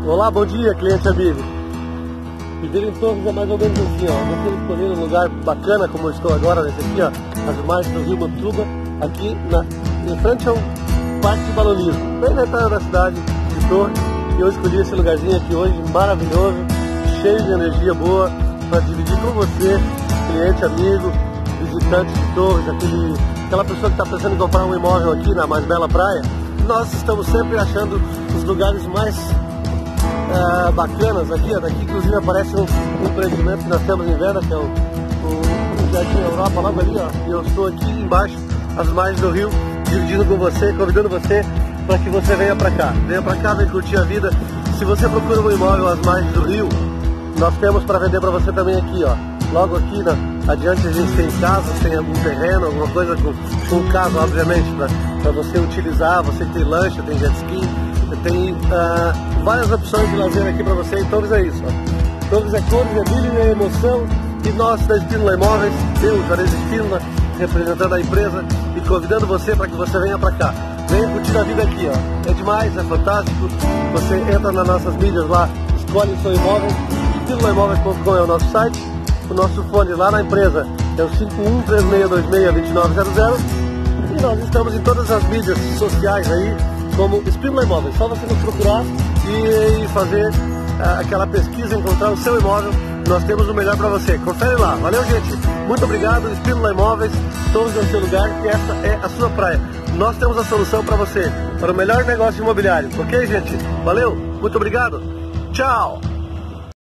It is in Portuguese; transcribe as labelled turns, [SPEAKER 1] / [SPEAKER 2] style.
[SPEAKER 1] Olá, bom dia, cliente amigo. Viver em Torres é mais ou menos assim, ó. Você escolher um lugar bacana, como eu estou agora, nesse aqui, ó, as margens do Rio Mantuba, aqui em frente ao Parque de Balonismo, bem na entrada da cidade de Torres. E eu escolhi esse lugarzinho aqui hoje, maravilhoso, cheio de energia boa, para dividir com você, cliente amigo, visitante de Torres, aquela pessoa que está pensando em comprar um imóvel aqui na mais bela praia. Nós estamos sempre achando os lugares mais bacanas aqui, ó. Daqui inclusive aparece um empreendimento que nós temos em venda, que é o Jardim Europa, logo ali, ó. E eu estou aqui embaixo, às margens do rio, dividindo com você, convidando você para que você venha para cá. Venha para cá, vem curtir a vida. Se você procura um imóvel às margens do rio, nós temos para vender para você também aqui, ó. Logo aqui, adiante a gente tem casas, tem algum terreno, alguma coisa com casa, obviamente, para você utilizar. Você que tem lancha, tem jet ski, tem várias opções de lazer aqui para você. Em Torres é isso, ó. Torres é cores, é brilho, é emoção. E nós da Espínola Imóveis, eu, Juarez Espínola, representando a empresa e convidando você para que você venha para cá. Venha curtir a vida aqui, ó. É demais, é fantástico. Você entra nas nossas mídias lá, escolhe o seu imóvel. Espínolaimóveis.com é o nosso site. O nosso fone lá na empresa é o 5136262900. E nós estamos em todas as mídias sociais aí, como Espínola Imóveis. Só você nos procurar e fazer aquela pesquisa, encontrar o seu imóvel. Nós temos o melhor para você. Confere lá. Valeu, gente. Muito obrigado. Espínola Imóveis, todos no seu lugar, que essa é a sua praia. Nós temos a solução para você, para o melhor negócio imobiliário. Ok, gente? Valeu. Muito obrigado. Tchau.